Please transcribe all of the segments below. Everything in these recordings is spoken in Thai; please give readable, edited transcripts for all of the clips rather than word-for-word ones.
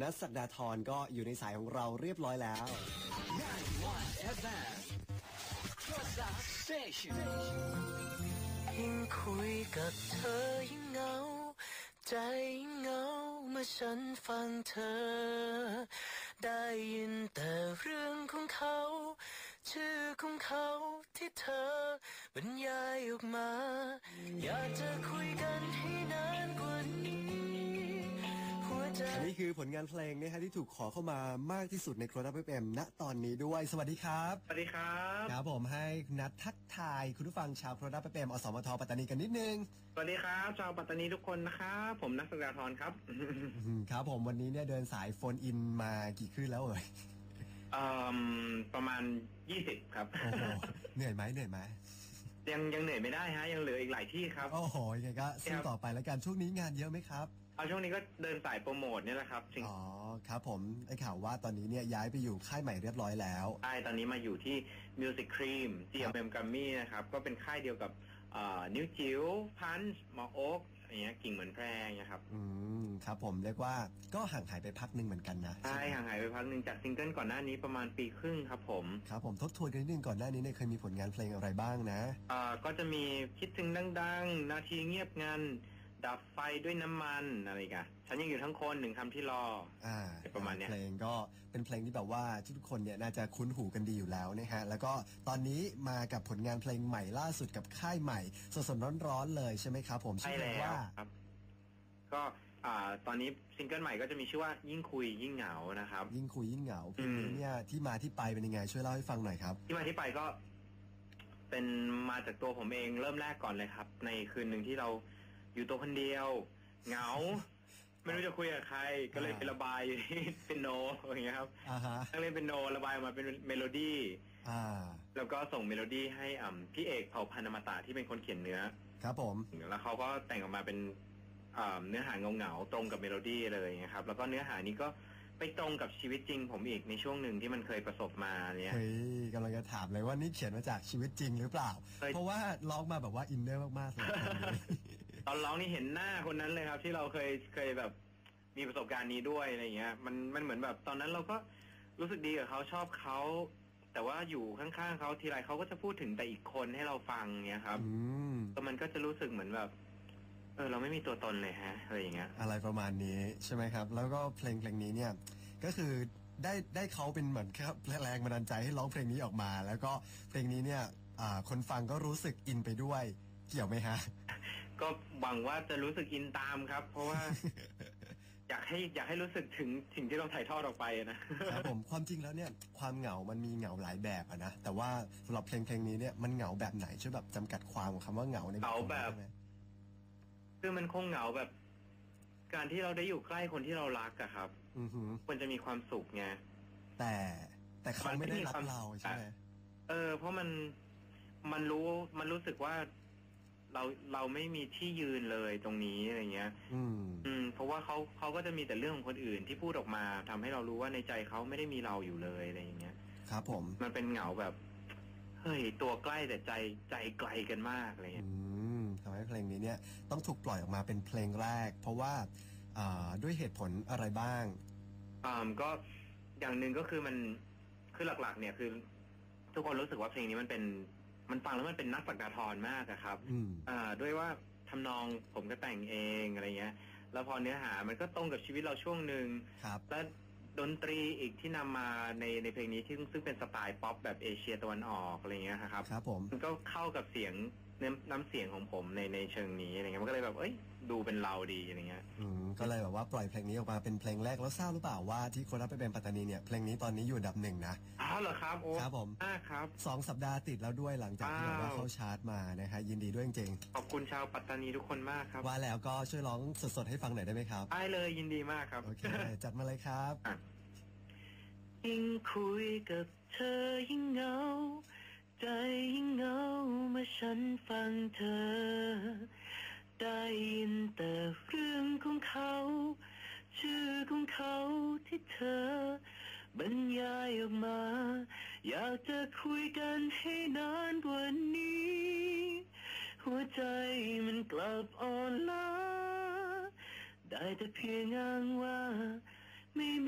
นัท ศักดาธรก็อยู่ในสายของเราเรียบร้อยแล้วยิ่งคุยกับเธอยิ่งเหงาใจยิ่งเหงาเมื่อฉันฟังเธอได้ยินแต่เรื่องของเขาชื่อของเขาที่เธอบรรยายออกมาอยากจะคุยกันให้นานกว่านี้นี่คือผลงานเพลงนะฮะที่ถูกขอเข้ามามากที่สุดในโคราชเอฟณตอนนี้ด้วยสวัสดีครับสวัสดีครับครับผมให้นัดทักทายคุณผู้ฟังชาวโคราชเอฟอสมทปัตตานีกันนิดนึงสวัสดีครับชาวปัตตานีทุกคนนะครับผมนัท ศักดาธรครับครับผมวันนี้เนี่ยเดินสายโฟนอินมากี่คืนแล้วเอ่ยประมาณ20ครับโอ้โหเหนื่อยไหมยังเหนื่อยไม่ได้ฮะยังเหลืออีกหลายที่ครับโอ้โหยังไงก็สู้ต่อไปแล้วกันช่วงนี้งานเยอะไหมครับช่วงนี้ก็เดินสายโปรโมทนี่แหละครับอ๋อครับผมไอ้ข่าวว่าตอนนี้เนี่ยย้ายไปอยู่ค่ายใหม่เรียบร้อยแล้วใช่ตอนนี้มาอยู่ที่ Music Cream GMM Grammy นะครับก็เป็นค่ายเดียวกับนิ้วจิ๋วพันช์หมอโอ๊กอย่างเงี้ยกิ่งเหมือนแพรงนะครับครับผมเรียกว่าก็ห่างหายไปพักหนึ่งเหมือนกันนะใช่ห่างหายไปพักหนึ่งจากซิงเกิลก่อนหน้านี้ประมาณปีครึ่งครับผมทบทวนกันนิดนึงก่อนหน้านี้เนี่ยเคยมีผลงานเพลงอะไรบ้างนะก็จะมีคิดถึงดังๆนาทีเงียบงันดับไฟด้วยน้ำมันอะไรกันฉันยังอยู่ทั้งคนหนึ่งคำที่รอประมาณนี้เพลงก็เป็นเพลงที่แบบว่าทุกคนเนี่ยน่าจะคุ้นหูกันดีอยู่แล้วนะฮะแล้วก็ตอนนี้มากับผลงานเพลงใหม่ล่าสุดกับค่ายใหม่สดๆร้อนๆเลยใช่ไหมครับผมชื่อเพลงว่าก็ตอนนี้ซิงเกิลใหม่ก็จะมีชื่อว่ายิ่งคุยยิ่งเหงานะครับยิ่งคุยยิ่งเหงาเพลงนี้เนี่ยที่มาที่ไปเป็นยังไงช่วยเล่าให้ฟังหน่อยครับที่มาที่ไปก็เป็นมาจากตัวผมเองเริ่มแรกก่อนเลยครับในคืนหนึ่งที่เราอยู่ตัวคนเดียวเหงาไม่รู้จะคุยกับใครก็เลยไประบายอยู่ที่เปียโนอย่างเงี้ยครับตั้งเล่นเปียโนระบายออกมาเป็นเมโลดี้แล้วก็ส่งเมโลดี้ให้พี่เอกเผ่าพันธุ์อมตะที่เป็นคนเขียนเนื้อครับผมแล้วเขาก็แต่งออกมาเป็นเนื้อหาเงาตรงกับเมโลดี้เลยนะครับแล้วก็เนื้อหานี้ก็ไปตรงกับชีวิตจริงผมอีกในช่วงหนึ่งที่มันเคยประสบมาเนี่ยเฮ้ยกำลังจะถามเลยว่านี่เขียนมาจากชีวิตจริงหรือเปล่าเพราะว่าร้องมาแบบว่าอินเนอร์มากๆเลยตอนร้องนี่เห็นหน้าคนนั้นเลยครับที่เราเคยแบบมีประสบการณ์นี้ด้วยอะไรเงี้ยมันเหมือนแบบตอนนั้นเราก็รู้สึกดีกับเขาชอบเขาแต่ว่าอยู่ข้างๆเขาทีไรเขาก็จะพูดถึงแต่อีกคนให้เราฟังเนี่ยครับก็มันก็จะรู้สึกเหมือนแบบเราไม่มีตัวตนเลยฮะอะไรอย่างเงี้ยอะไรประมาณนี้ใช่ไหมครับแล้วก็เพลงนี้เนี่ยก็คือได้เขาเป็นเหมือนครับแรงบันดาลใจให้ร้องเพลงนี้ออกมา แล้วก็เพลงนี้เนี่ยคนฟังก็รู้สึกอินไปด้วยเกี่ยวไหมฮะก็หวังว่าจะรู้สึกอินตามครับเพราะว่า อยากให้รู้สึกถึงสิ่งที่เราถ่ายทอดออกไปนะครับผมความจริงแล้วเนี่ยความเหงามันมีเหงาหลายแบบนะแต่ว่าสำหรับเพลงนี้เนี่ยมันเหงาแบบไหนช่วยแบบจำกัดความของคำว่าเหงาในแบบคือมันคงเหงาแบบการที่เราได้อยู่ใกล้คนที่เรารักอะครับมันจะมีความสุขไงแต่เขาไม่ได้รักเราใช่ไหมเพราะมันรู้สึกว่าเราไม่มีที่ยืนเลยตรงนี้อะไรเงี้ยเพราะว่าเขาก็จะมีแต่เรื่องของคนอื่นที่พูดออกมาทำให้เรารู้ว่าในใจเขาไม่ได้มีเราอยู่เลยอะไรอย่างเงี้ยครับผมมันเป็นเหงาแบบเฮ้ยตัวใกล้แต่ใจไกลกันมากอะไรเงี้ยทำให้เพลงนี้เนี่ยต้องถูกปล่อยออกมาเป็นเพลงแรกเพราะว่าด้วยเหตุผลอะไรบ้างก็อย่างหนึ่งก็คือมันคือหลักๆเนี่ยคือทุกคนรู้สึกว่าเพลงนี้มันฟังแล้วมันเป็นนัท ศักดาธรมากครับด้วยว่าทำนองผมก็แต่งเองอะไรเงี้ยแล้วพอเนื้อหามันก็ตรงกับชีวิตเราช่วงหนึ่งแล้วดนตรีอีกที่นำมาในเพลงนี้ซึ่งเป็นสไตล์ป๊อปแบบเอเชียตะวันออกอะไรเงี้ยครับมันก็เข้ากับเสียงน้ำเสียงของผมในเชิงนี้อะไรเงี้ยมันก็เลยแบบดูเป็นเราดีอะไรเงี้ยก็เลยแบบว่าปล่อยเพลงนี้ออกมาเป็นเพลงแรกแล้วทราบหรือเปล่าว่าที่โคราชไปเป็นปัตตานีเนี่ยเพลงนี้ตอนนี้อยู่อันดับ1นะเหรอครับครับผมครับ 2 สัปดาห์ติดแล้วด้วยหลังจากที่แบบว่าเข้าชาร์ตมานะฮะยินดีด้วยจริงขอบคุณชาวปัตตานีทุกคนมากครับว่าแล้วก็ช่วยร้องสดๆให้ฟังหน่อยได้ไหมครับได้เลยยินดีมากครับโอเคจัดมาเลยครับยิ่งคุยกับเธอยิ่งเหงาใจยิ่งเหงาเมื่อฉันฟังเธอได้ยินแต่เรื่องของเขาชื่อของเขาที่เธอบรรยายออกมาอยากจะคุยกันให้นานกว่านี้หัวใจมันกลับอ่อนล้าได้แต่เพียงอ้างว่าไม่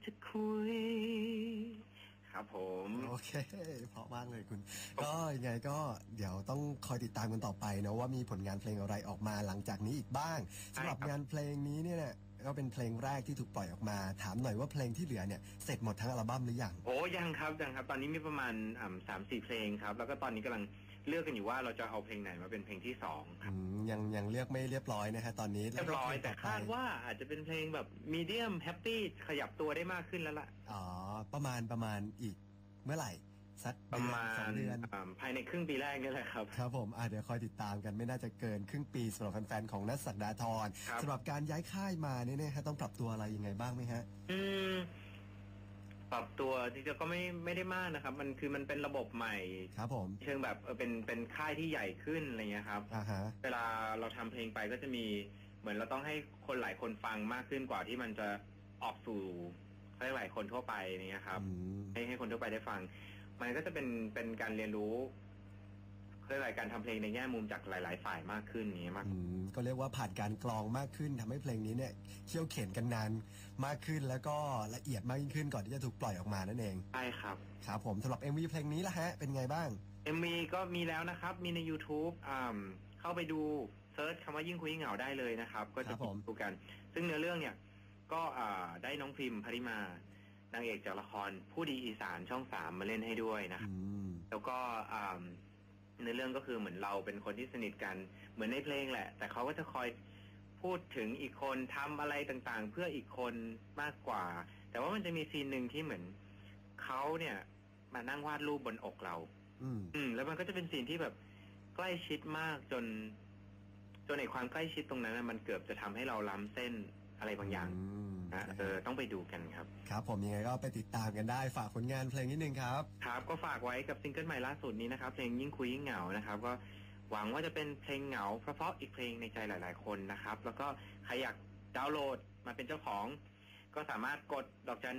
จะคุยครับผมโอเคเพราะมากเลยคุณ ก็ยังไงก็เดี๋ยวต้องคอยติดตามกันต่อไปนะว่ามีผลงานเพลงอะไรออกมาหลังจากนี้อีกบ้างสำหรับงานเพลงนี้เนี่ยก็เป็นเพลงแรกที่ถูกปล่อยออกมาถามหน่อยว่าเพลงที่เหลือเนี่ยเสร็จหมดทั้งอัลบั้มหรือยังโอ้ยังครับตอนนี้มีประมาณ3-4 เพลงครับแล้วก็ตอนนี้กำลังเลือกกันอยู่ว่าเราจะเอาเพลงไหนมาเป็นเพลงที่2ครับยังเลือกไม่เรียบร้อยนะฮะตอนนี้เรียบร้อยแต่คาดว่าอาจจะเป็นเพลงแบบมีเดียมแฮปปี้ขยับตัวได้มากขึ้นแล้วล่ะอ๋อประมาณอีกเมื่อไหร่สักประมาณ 2 เดือนภายในครึ่งปีแรกนี่แหละครับครับผมเดี๋ยวคอยติดตามกันไม่น่าจะเกินครึ่งปีสำหรับแฟนๆของนัทศักดาธรสำหรับการย้ายค่ายมาเนี่ยฮะต้องปรับตัวอะไรยังไงบ้างไหมฮะปรับตัวจริงๆก็ไม่ได้มากนะครับมันเป็นระบบใหม่ครับผมเชิงแบบเป็นค่ายที่ใหญ่ขึ้นอะไรเงี้ยครับเวลาเราทำเพลงไปก็จะมีเหมือนเราต้องให้คนหลายคนฟังมากขึ้นกว่าที่มันจะออกสู่หลายคนทั่วไปนี่ครับให้คนทั่วไปได้ฟังมันก็จะเป็นการเรียนรู้หลายการทำเพลงในแง่มุมจากหลายๆฝ่ายมากขึ้นนี้มากก็เรียกว่าผ่านการกรองมากขึ้นทำให้เพลงนี้เนี่ยเคี่ยวเข็นกันนานมากขึ้นแล้วก็ละเอียดมากยิ่งขึ้นก่อนที่จะถูกปล่อยออกมานั่นเองใช่ครับครับผมสำหรับ MV เพลงนี้ละฮะเป็นไงบ้าง MV ก็มีแล้วนะครับมีใน YouTube เข้าไปดูเซิร์ชคำว่ายิ่งคุยยิ่งเหงาได้เลยนะครับก็จะดูกันซึ่งเนื้อเรื่องเนี่ยก็ได้น้องพิมพ์ภริมานางเอกจากละครผู้ดีอีสานช่อง3มาเล่นให้ด้วยนะครับแล้วก็ในเรื่องก็คือเหมือนเราเป็นคนที่สนิทกันเหมือนในเพลงแหละแต่เขาก็จะคอยพูดถึงอีกคนทำอะไรต่างๆเพื่ออีกคนมากกว่าแต่ว่ามันจะมีซีนหนึ่งที่เหมือนเขาเนี่ยมานั่งวาดรูปบนอกเราแล้วมันก็จะเป็นซีนที่แบบใกล้ชิดมากจนในความใกล้ชิดตรงนั้นมันเกือบจะทำให้เราล้ำเส้นอะไรบางอย่างต้องไปดูกันครับครับผมยังไงก็ไปติดตามกันได้ฝากผลงานเพลงนิดนึงครับครับก็ฝากไว้กับซิงเกิลใหม่ล่าสุดนี้นะครับเพลงยิ่งคุยยิ่งเหงานะครับก็หวังว่าจะเป็นเพลงเหงาเพราะอีกเพลงในใจหลายๆคนนะครับแล้วก็ใครอยากดาวน์โหลดมาเป็นเจ้าของก็สามารถกด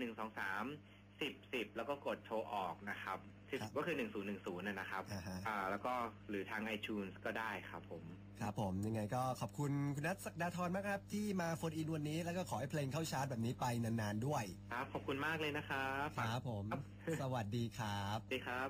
*123*10แล้วก็กดโทรออกนะครับ10ก็คือ1010นะครับแล้วก็หรือทาง iTunes ก็ได้ครับผมครับผมยังไงก็ขอบคุณคุณนัทศักดาธรมากครับที่มาโฟนอินวันนี้แล้วก็ขอให้เพลงเข้าชาร์ตแบบนี้ไปนานๆด้วยครับขอบคุณมากเลยนะครับครับผมสวัสดีครับสวัสดีครับ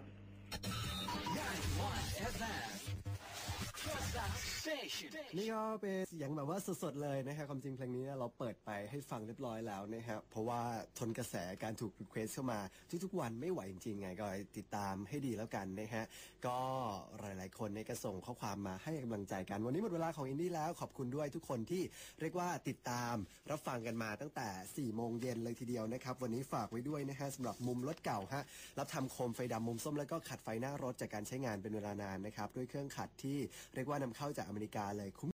นี่ก็เป็นเสียงแบบว่าสดๆเลยนะครับความจริงเพลงนี้เราเปิดไปให้ฟังเรียบร้อยแล้วนะครับเพราะว่าทนกระแสการถูกรีเควสเข้ามาทุกๆวันไม่ไหวจริงๆไงก็ติดตามให้ดีแล้วกันนะฮะก็หลายๆคนก็ส่งข้อความมาให้กำลังใจกันวันนี้หมดเวลาของอินดี้แล้วขอบคุณด้วยทุกคนที่เรียกว่าติดตามรับฟังกันมาตั้งแต่4 โมงเย็นเลยทีเดียวนะครับวันนี้ฝากไว้ด้วยนะฮะสำหรับมุมรถเก่าฮะรับทำโคมไฟดำมุมส้มแล้วก็ขัดไฟหน้ารถจากการใช้งานเป็นเวลานานนะครับด้วยเครื่องขัดที่เรียกว่านำเข้าจากอเมริกาเลย